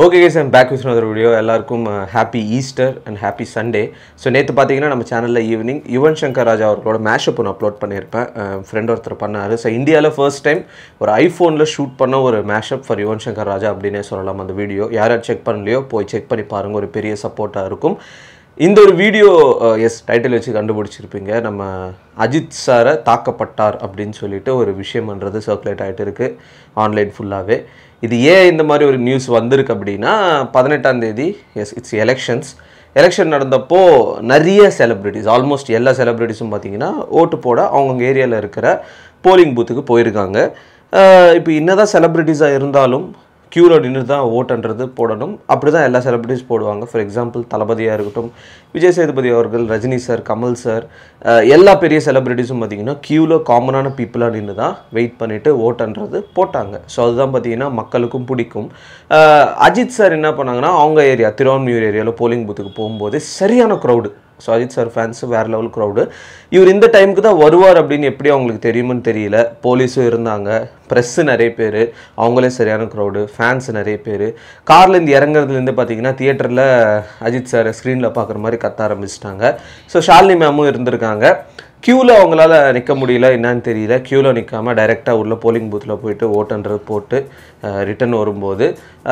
Okay guys, I'm back with another video. எல்லாருக்கும் happy Easter and happy Sunday. So நேத்து பாத்தீங்கன்னா நம்ம சேனல்ல ஈவினிங் யுவன் சங்கர் ராஜா அவர்களோட மேஷப் ஒன்று அப்லோட் பண்ணியிருப்பேன். ஃப்ரெண்ட் ஒருத்தர் பண்ணாரு. ஸோ இந்தியாவில் ஃபர்ஸ்ட் டைம் ஒரு ஐஃபோனில் ஷூட் பண்ண ஒரு மேஷப் ஃபார் யுவன் சங்கர் ராஜா அப்படின்னே சொல்லலாம். அந்த வீடியோ யாராவது செக் பண்ணலையோ போய் செக் பண்ணி பாருங்க, ஒரு பெரிய சப்போர்ட்டாக இருக்கும். இந்த ஒரு வீடியோ டைட்டில் வச்சு கண்டுபிடிச்சிருப்பீங்க. நம்ம அஜித் சாரை தாக்கப்பட்டார் அப்படின்னு சொல்லிட்டு ஒரு விஷயம்ன்றது சர்க்குலேட் ஆகிட்டு இருக்குது ஆன்லைன் ஃபுல்லாகவே. இது ஏன் இந்த மாதிரி ஒரு நியூஸ் வந்திருக்கு அப்படின்னா 18ஆம் தேதி இட்ஸ் எலெக்ஷன் நடந்தப்போ நிறைய செலிப்ரிட்டிஸ், ஆல்மோஸ்ட் எல்லா செலிப்ரிட்டிஸும் பார்த்தீங்கன்னா ஓட்டு போட அவங்கவுங்க ஏரியாவில் இருக்கிற போலிங் பூத்துக்கு போயிருக்காங்க. இப்போ என்னதான் செலிப்ரிட்டிஸாக இருந்தாலும் க்யூவில் நின்று தான் ஓட்டுன்றது போடணும். அப்படி தான் எல்லா செலிப்ரிட்டிஸ் போடுவாங்க. ஃபார் எக்ஸாம்பிள் தளபதியாக இருக்கட்டும், விஜய் சேதுபதி அவர்கள், ரஜினி சார், கமல் சார், எல்லா பெரிய செலிப்ரிட்டிஸும் பார்த்திங்கன்னா க்யூவில் காமனான பீப்புளாக நின்று தான் வெயிட் பண்ணிவிட்டு ஓட்டுன்றது போட்டாங்க. ஸோ அதுதான் பார்த்திங்கன்னா மக்களுக்கும் பிடிக்கும். அஜித் சார் என்ன பண்ணாங்கன்னா அவங்க ஏரியா திருவான்மியூர் ஏரியாவில் போலிங் பூத்துக்கு போகும்போது சரியான crowd. So Ajith sir fans வேறு லெவல் க்ரௌடு. இவர் இந்த டைமுக்கு தான் வருவார் அப்படின்னு எப்படி அவங்களுக்கு தெரியுமென்னு தெரியல. போலீஸும் இருந்தாங்க, ப்ரெஸ்ஸு நிறைய பேர், அவங்களே சரியான க்ரௌடு, ஃபேன்ஸ் நிறைய பேர். கார்லேருந்து இறங்குறதுலேருந்து பார்த்தீங்கன்னா தியேட்டரில் அஜித் சார் ஸ்க்ரீனில் பார்க்குற மாதிரி கத்த ஆரம்பிச்சிட்டாங்க. ஸோ ஷாலினி மேமும் இருந்திருக்காங்க. க்யூவில் அவங்களால நிற்க முடியல, என்னன்னு தெரியல. க்யூவில் நிற்காமல் டைரெக்டாக உள்ள போலிங் பூத்தில் போயிட்டு ஓட்டுன்றது போட்டு ரிட்டன் வரும்போது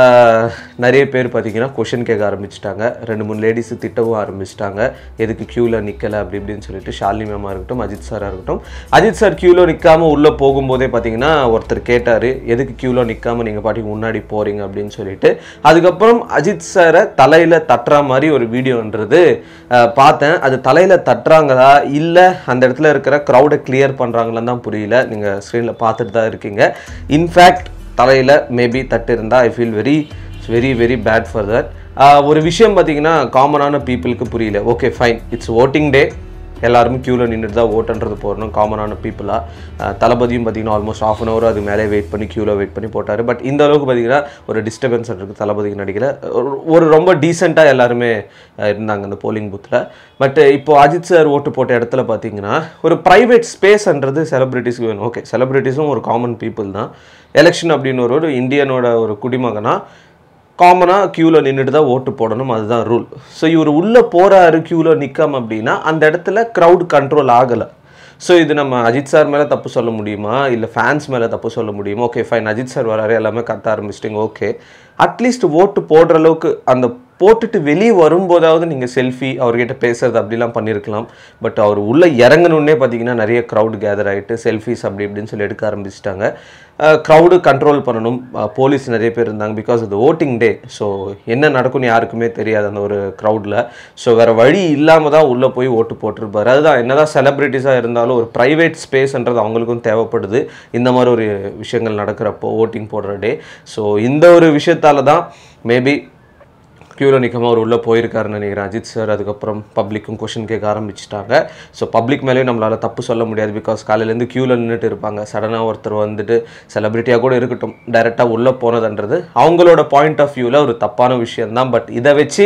நிறைய பேர் பார்த்திங்கன்னா கொஷின் கேட்க ஆரம்பிச்சிட்டாங்க. 2-3 லேடிஸு திட்டவும் ஆரம்பிச்சிட்டாங்க, எதுக்கு க்யூவில் நிற்கலை அப்படி இப்படின்னு சொல்லிட்டு. ஷாலினி மேமாக இருக்கட்டும், அஜித் சாராக இருக்கட்டும். அஜித் சார் க்யூவில் நிற்காமல் உள்ளே போகும்போதே பார்த்திங்கன்னா ஒருத்தர் கேட்டார், எதுக்கு க்யூவில் நிற்காமல் நீங்கள் பாட்டிக்கு முன்னாடி போகிறீங்க அப்படின்னு சொல்லிட்டு. அதுக்கப்புறம் அஜித் சாரை தலையில் தட்டுற மாதிரி ஒரு வீடியோன்றது பார்த்தேன். அது தலையில் தட்டுறாங்களா இல்லை அந்த இடத்துல இருக்கிற க்ரௌடை கிளியர் பண்ணுறாங்களான்னு தான் புரியல. நீங்கள் ஸ்க்ரீனில் பார்த்துட்டு தான் இருக்கீங்க. இன்ஃபேக்ட் தலையில் மேபி தட்டு இருந்தால் I feel very very bad for that. ஒரு விஷயம் பார்த்தீங்கன்னா காமனான பீப்புளுக்கு புரியல. Okay fine, it's voting day, எல்லாருமே க்யூவில் நின்றுட்டு தான் ஓட்டுன்றது போடணும் காமனான பீப்புளாக. தளபதியும் பார்த்திங்கன்னா ஆல்மோஸ்ட் ½ அன் ஹவர் அது மேலே வெயிட் பண்ணி க்யூவில் வெயிட் பண்ணி போட்டார். பட் இந்த அளவுக்கு பார்த்திங்கன்னா ஒரு டிஸ்டர்பன்ஸ் இருக்குது தளபதிக்கு நடிக்கிற. ஒரு ரொம்ப டீசெண்டாக எல்லாருமே இருந்தாங்க அந்த போலிங் பூத்தில். பட் இப்போது அஜித் சார் ஓட்டு போட்ட இடத்துல பார்த்திங்கன்னா ஒரு ப்ரைவேட் ஸ்பேஸ்ன்றது செலிப்ரிட்டிஸ்க்கு வேணும். ஓகே, செலிப்ரிட்டிஸும் ஒரு காமன் பீப்புள் தான். எலெக்ஷன் அப்படின்னு ஒரு இந்தியனோட ஒரு குடிமகனாக காமனாக க்யூவில் நின்றுட்டு தான் ஓட்டு போடணும், அதுதான் ரூல். ஸோ இவர் உள்ளே போகிறாரு க்யூவில் நிற்காம அப்படின்னா அந்த இடத்துல க்ரௌட் கண்ட்ரோல் ஆகலை. ஸோ இது நம்ம அஜித் சார் மேலே தப்பு சொல்ல முடியுமா, இல்லை ஃபேன்ஸ் மேலே தப்பு சொல்ல முடியுமா? ஓகே ஃபைன், அஜித் சார் வராரு, எல்லாமே கத்த ஆரம்பிச்சிட்டிங்க. ஓகே, அட்லீஸ்ட் ஓட்டு போடுற அளவுக்கு அந்த போட்டுட்டு வெளியே வரும்போதாவது நீங்கள் செல்ஃபி அவர்கிட்ட பேசுறது அப்படிலாம் பண்ணியிருக்கலாம். பட் அவர் உள்ளே இறங்கணுன்னே பார்த்தீங்கன்னா நிறைய க்ரௌடு கேதர் ஆகிட்டு செல்ஃபிஸ் அப்படி இப்படின்னு சொல்லி எடுக்க ஆரம்பிச்சிட்டாங்க. க்ரௌடு கண்ட்ரோல் பண்ணணும், போலீஸ் நிறைய பேர் இருந்தாங்க. பிகாஸ் அது ஓட்டிங் டே. ஸோ என்ன நடக்கும்னு யாருக்குமே தெரியாது அந்த ஒரு க்ரௌடில். ஸோ வேறு வழி இல்லாமல் தான் உள்ளே போய் ஓட்டு போட்டிருப்பார். அதுதான் என்னதான் செலிப்ரிட்டிஸாக இருந்தாலும் ஒரு ப்ரைவேட் ஸ்பேஸ்ன்றது அவங்களுக்கும் தேவைப்படுது இந்த மாதிரி ஒரு விஷயங்கள் நடக்கிறப்போ, ஓட்டிங் போடுற டே. ஸோ இந்த ஒரு விஷயத்தால் தான் மேபி க்யூவில் நிற்காமல் அவர் உள்ளே போயிருக்காருன்னு நினைக்கிறேன் அஜித் சார். அதுக்கப்புறம் பப்ளிக்கும் கொஷின் கேட்க ஆரம்பிச்சிட்டாங்க. ஸோ பப்ளிக் மேலேயும் நம்மளால் தப்பு சொல்ல முடியாது. பிகாஸ் காலையிலேருந்து க்யூவில் நின்றுட்டு இருப்பாங்க. சடனாக ஒருத்தர் வந்துட்டு செலிப்ரிட்டியாக கூட இருக்கட்டும் டைரெக்டாக உள்ளே போனதுன்றது அவங்களோட பாயிண்ட் ஆஃப் வியூவில் ஒரு தப்பான விஷயந்தான். பட் இதை வச்சு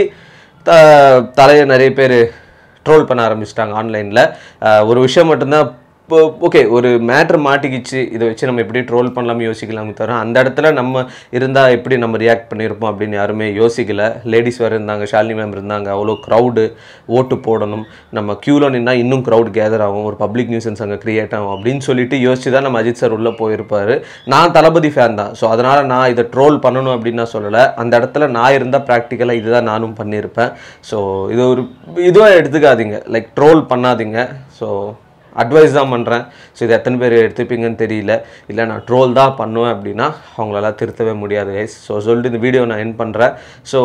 தலையை நிறைய பேர் ட்ரோல் பண்ண ஆரம்பிச்சிட்டாங்க ஆன்லைனில். ஒரு விஷயம் மட்டும்தான், இப்போ ஓகே ஒரு மேட்ரு மாட்டிக்கிச்சு, இதை வச்சு நம்ம எப்படி ட்ரோல் பண்ணலாம்னு யோசிக்கலாமே தவிர அந்த இடத்துல நம்ம இருந்தால் எப்படி நம்ம ரியாக்ட் பண்ணியிருப்போம் அப்படின்னு யாருமே யோசிக்கலை. லேடிஸ் வேறு இருந்தாங்க, ஷாலினி மேம் இருந்தாங்க, அவ்வளோ க்ரௌடு, ஓட்டு போடணும், நம்ம க்யூவில் நின்னா இன்னும் க்ரௌட் கேதர் ஆகும், ஒரு பப்ளிக் நியூசன்ஸ் அங்கே க்ரியேட் ஆகும் அப்படின்னு சொல்லிட்டு யோசிச்சு தான் நம்ம அஜித் சார் உள்ளே போயிருப்பார். நான் தளபதி ஃபேன் தான். ஸோ அதனால் நான் இதை ட்ரோல் பண்ணணும் அப்படின்னு நான் சொல்லலை. அந்த இடத்துல நான் இருந்தால் ப்ராக்டிக்கலாக இதுதான் நானும் பண்ணியிருப்பேன். ஸோ இது ஒரு இதுவாக எடுத்துக்காதீங்க, லைக் ட்ரோல் பண்ணாதீங்க. ஸோ அட்வைஸ் தான் பண்ணுறேன். ஸோ இது எத்தனை பேர் எடுத்துப்பீங்கன்னு தெரியல. இல்லை நான் ட்ரோல் தான் பண்ணுவேன் அப்படின்னா அவங்களால திருத்தவே முடியாது கைஸ். ஸோ சொல்லிட்டு இந்த வீடியோ நான் எண்ட் பண்ணுறேன். So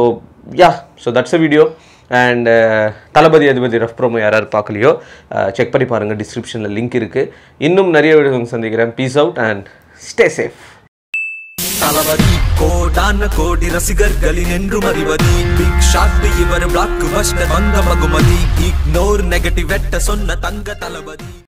that's a video. And Thalapathy அதிபதி ரஃப் ப்ரோமோ யாராவது பார்க்கலையோ செக் பண்ணி பாருங்கள், டிஸ்கிரிப்ஷனில் லிங்க் இருக்குது. இன்னும் நிறைய வீடியோஸ் சந்திக்கிறேன். Peace out and stay safe. Thalapathy கோடான கோடி ரசிகர்களின் என்றும் அறிவது பிக் ஷாட் இவர் பிளாக் பஸ்டர் வந்த மகுமதி இக்னோர் நெகட்டிவ் வெட்ட சொன்ன தங்க தளபதி.